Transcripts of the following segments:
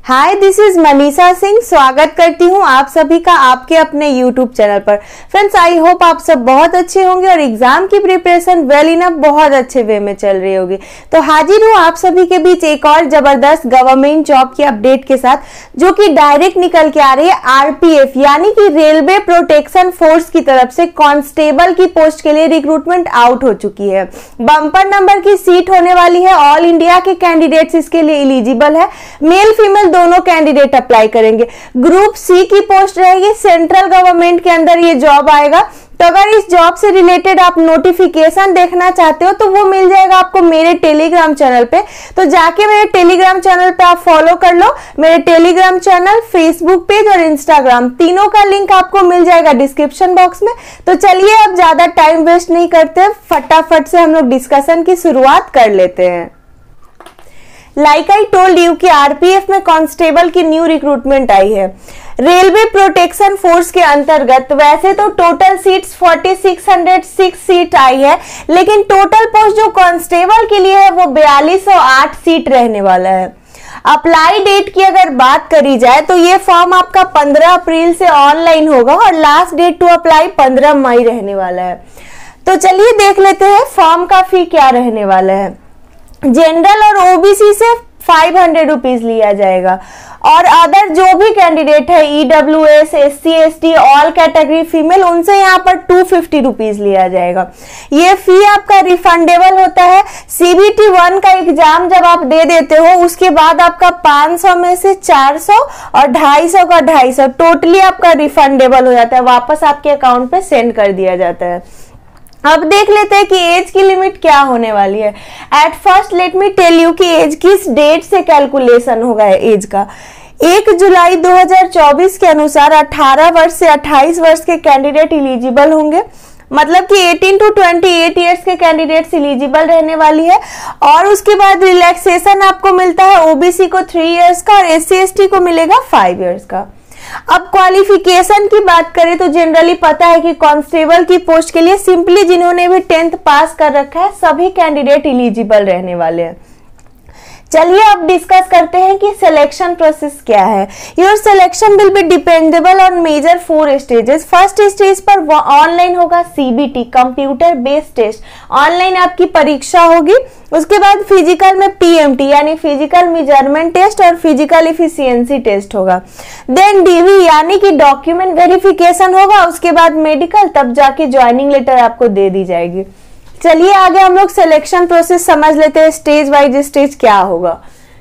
Hi, this is Manisha Singh. स्वागत करती हूँ आप सभी का आपके अपने यूट्यूब चैनल पर। फ्रेंड्स, आई होप आप सब बहुत अच्छे होंगे और एग्जाम की प्रिपरेशन वेल इनफ बहुत अच्छे वे में चल रही होगी। तो हाजिर हूँ आप सभी के बीच एक और जबरदस्त गवर्नमेंट जॉब की अपडेट के साथ, जो कि डायरेक्ट निकल के आ रही है आरपीएफ यानी कि रेलवे प्रोटेक्शन फोर्स की तरफ से कांस्टेबल की पोस्ट के लिए रिक्रूटमेंट आउट हो चुकी है। बम्पर नंबर की सीट होने वाली है। ऑल इंडिया के कैंडिडेट्स इसके लिए एलिजिबल है। मेल फीमेल दोनों कैंडिडेट अप्लाई करेंगे। ग्रुप सी की पोस्ट रहेगी। सेंट्रल गवर्नमेंट के अंदर ये जॉब आएगा। तो अगर इस जॉब से रिलेटेड आप नोटिफिकेशन देखना चाहते हो तो वो मिल जाएगा आपको मेरे टेलीग्राम चैनल पे। तो जाके मेरे टेलीग्राम चैनल पे आप फॉलो कर लो। मेरे टेलीग्राम चैनल, फेसबुक पेज और इंस्टाग्राम तीनों का लिंक आपको मिल जाएगा डिस्क्रिप्शन बॉक्स में। तो चलिए अब ज्यादा टाइम वेस्ट नहीं करते, फटाफट से हम लोग डिस्कशन की शुरुआत कर लेते हैं। लाइक आई टोल्ड यू कि आरपीएफ में कांस्टेबल की न्यू रिक्रूटमेंट आई है रेलवे प्रोटेक्शन फोर्स के अंतर्गत। वैसे तो टोटल सीट्स 4606 सीट आई है, लेकिन टोटल पोस्ट जो कांस्टेबल के लिए है वो 4208 सीट रहने वाला है। अप्लाई डेट की अगर बात करी जाए तो ये फॉर्म आपका 15 अप्रैल से ऑनलाइन होगा और लास्ट डेट टू अप्लाई 15 मई रहने वाला है। तो चलिए देख लेते हैं फॉर्म का फी क्या रहने वाला है। जनरल और ओबीसी से 500 रुपीज लिया जाएगा और अदर जो भी कैंडिडेट है EWS, SC, ST, all category female, उनसे यहाँ पर 250 रुपीज लिया जाएगा। ये फी आपका रिफंडेबल होता है। सीबीटी 1 का एग्जाम जब आप दे देते हो उसके बाद आपका 500 में से 400 और 250 का 250 टोटली आपका रिफंडेबल हो जाता है, वापस आपके अकाउंट पे सेंड कर दिया जाता है। अब देख लेते हैं कि एज की लिमिट क्या होने वाली है। At first let me tell you कि एज किस डेट से कैलकुलेशन होगा एज का। 1 जुलाई 2024 के अनुसार 18 वर्ष से 28 वर्ष के कैंडिडेट एलिजिबल होंगे। मतलब कि 18 to 28 ईयर्स के कैंडिडेट्स एलिजिबल रहने वाली है। और उसके बाद रिलैक्सेशन आपको मिलता है ओबीसी को 3 ईयर्स का और एससी एसटी को मिलेगा 5 ईयर्स का। अब क्वालिफिकेशन की बात करें तो जनरली पता है कि कांस्टेबल की पोस्ट के लिए सिंपली जिन्होंने भी 10th पास कर रखा है सभी कैंडिडेट एलिजिबल रहने वाले हैं। चलिए अब डिस्कस करते हैं कि सिलेक्शन प्रोसेस क्या है। Your selection will be dependable on major 4 stages. First stage पर ऑनलाइन होगा CBT, computer based test, online आपकी परीक्षा होगी। उसके बाद फिजिकल में पीएमटी यानी फिजिकल मेजरमेंट टेस्ट और फिजिकल एफिशिएंसी टेस्ट होगा। देन डीवी यानी कि डॉक्यूमेंट वेरिफिकेशन होगा। उसके बाद मेडिकल, तब जाके ज्वाइनिंग लेटर आपको दे दी जाएगी। चलिए आगे हम लोग सिलेक्शन प्रोसेस समझ लेते हैं, स्टेज वाइज स्टेज क्या होगा।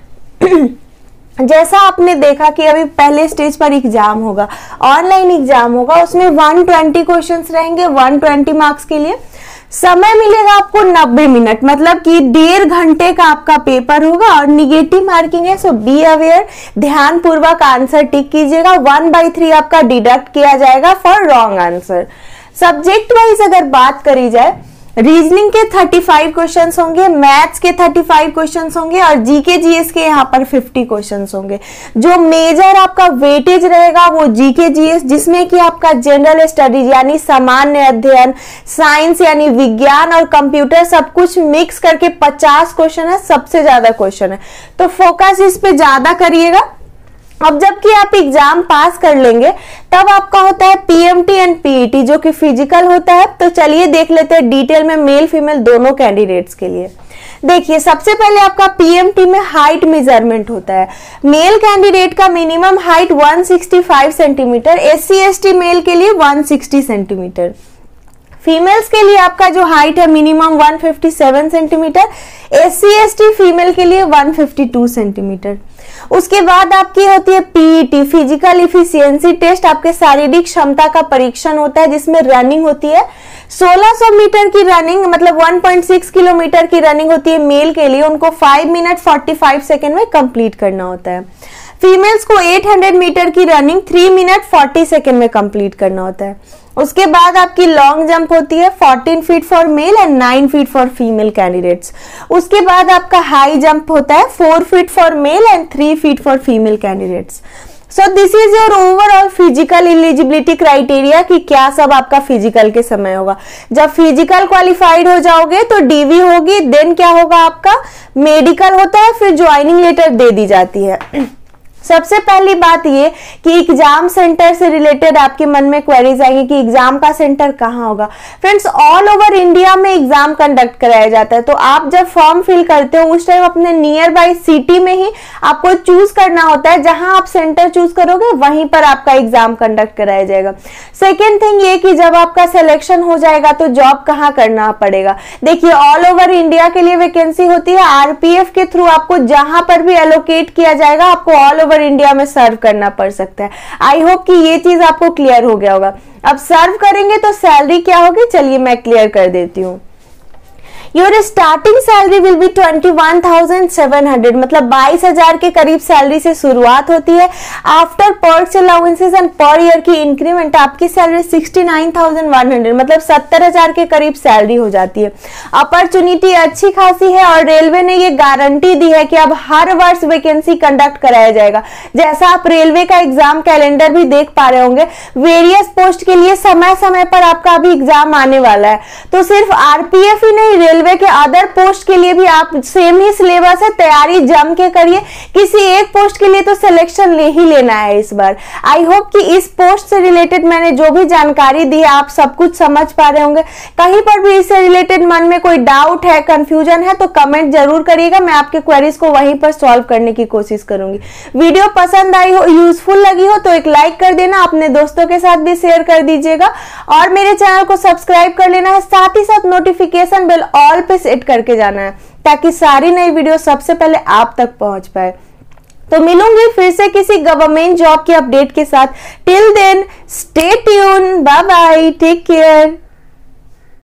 जैसा आपने देखा कि अभी पहले स्टेज पर एग्जाम होगा, ऑनलाइन एग्जाम होगा, उसमें 120 क्वेश्चंस रहेंगे 120 मार्क्स के लिए। समय मिलेगा आपको 90 मिनट, मतलब कि 1.5 घंटे का आपका पेपर होगा और निगेटिव मार्किंग है, सो बी अवेयर। ध्यान पूर्वक आंसर टिक कीजिएगा। 1/3 आपका डिडक्ट किया जाएगा for wrong answer. Subject wise अगर बात करी जाए, रीजनिंग के 35 क्वेश्चंस होंगे, मैथ्स के 35 क्वेश्चंस होंगे और जीके जीएस के यहाँ पर 50 क्वेश्चंस होंगे। जो मेजर आपका वेटेज रहेगा वो जीके जीएस, जिसमें कि आपका जनरल स्टडीज यानी सामान्य अध्ययन, साइंस यानी विज्ञान और कंप्यूटर सब कुछ मिक्स करके 50 क्वेश्चन है, सबसे ज्यादा क्वेश्चन है, तो फोकस इस पे ज्यादा करिएगा। अब जबकि आप एग्जाम पास कर लेंगे तब आपका होता है पीएमटी एंड पीईटी जो कि फिजिकल होता है। तो चलिए देख लेते हैं डिटेल में मेल फीमेल दोनों कैंडिडेट्स के लिए। देखिए सबसे पहले आपका पीएमटी में हाइट मेजरमेंट होता है। मेल कैंडिडेट का minimum height 165 centimetre, SC ST male के लिए 160 सेंटीमीटर। फीमेल्स के लिए आपका जो हाइट है minimum 157 centimetre, SC ST female के लिए 152 सेंटीमीटर। उसके बाद आपकी होती है पीईटी, फिजिकल एफिशिएंसी टेस्ट, आपके शारीरिक क्षमता का परीक्षण होता है जिसमें रनिंग होती है। 1600 मीटर की रनिंग मतलब 1.6 किलोमीटर की रनिंग होती है मेल के लिए, उनको 5 मिनट 45 सेकेंड में कंप्लीट करना होता है। फीमेल्स को 800 मीटर की रनिंग 3 मिनट 40 सेकेंड में कंप्लीट करना होता है। उसके बाद आपकी लॉन्ग जंप होती है 14 feet for male and 9 feet for female candidates. उसके बाद आपका हाई जंप होता है 4 feet for male and 3 feet for female candidates. So this is your overall physical eligibility criteria कि क्या सब आपका फिजिकल के समय होगा। जब फिजिकल क्वालिफाइड हो जाओगे तो डीवी होगी, देन क्या होगा आपका मेडिकल होता है, फिर ज्वाइनिंग लेटर दे दी जाती है। सबसे पहली बात ये कि एग्जाम सेंटर से रिलेटेड आपके मन में क्वेरीज आएंगी कि एग्जाम का सेंटर कहाँ होगा। फ्रेंड्स, ऑल ओवर इंडिया में एग्जाम कंडक्ट कराया जाता है, तो आप जब फॉर्म फिल करते हो उस टाइम अपने नियर बाय सिटी में ही आपको चूज करना होता है, जहां आप सेंटर चूज करोगे वहीं पर आपका एग्जाम कंडक्ट कराया जाएगा। सेकेंड थिंग ये कि जब आपका सिलेक्शन हो जाएगा तो जॉब कहाँ करना पड़ेगा। देखिए, ऑल ओवर इंडिया के लिए वैकेंसी होती है, आरपीएफ के थ्रू आपको जहां पर भी एलोकेट किया जाएगा आपको ऑल ओवर इंडिया में सर्व करना पड़ सकता है। आई होप कि ये चीज आपको क्लियर हो गया होगा। अब सर्व करेंगे तो सैलरी क्या होगी, चलिए मैं क्लियर कर देती हूँ। Your starting salary will be 21,700, मतलब 22,000 के करीब सैलरी से शुरुआत होती है। After perks allowances and per year की इंक्रीमेंट आपकी सैलरी 69,100, मतलब 70,000 के करीब सैलरी हो जाती है। अपॉर्चुनिटी अच्छी खासी है और रेलवे ने ये गारंटी दी है कि अब हर वर्ष वैकेंसी कंडक्ट कराया जाएगा। जैसा आप रेलवे का एग्जाम कैलेंडर भी देख पा रहे होंगे, वेरियस पोस्ट के लिए समय समय पर आपका अभी एग्जाम आने वाला है। तो सिर्फ आरपीएफ ही नहीं, रेलवे के अदर पोस्ट के लिए भी आप सेम ही सिलेबस है, तैयारी जम के करिए। किसी एक पोस्ट के लिए तो सिलेक्शन ले ही लेना है इस बार। आई होप कि इस पोस्ट से रिलेटेड मैंने जो भी जानकारी दी है आप सब कुछ समझ पा रहे होंगे। कहीं पर भी इससे रिलेटेड मन में कोई डाउट है, कंफ्यूजन है तो कमेंट जरूर करिएगा, मैं आपके क्वेरीज को वहीं पर सॉल्व करने की कोशिश करूंगी। वीडियो पसंद आई हो, यूजफुल लगी हो तो एक लाइक कर देना, अपने दोस्तों के साथ भी शेयर कर दीजिएगा और मेरे चैनल को सब्सक्राइब कर लेना है। साथ ही साथ नोटिफिकेशन बेल ऑल पे सेट करके जाना है ताकि सारी नई वीडियो सबसे पहले आप तक पहुंच पाए। तो मिलूंगी फिर से किसी गवर्नमेंट जॉब के अपडेट के साथ। Till then stay tune, bye bye, take care.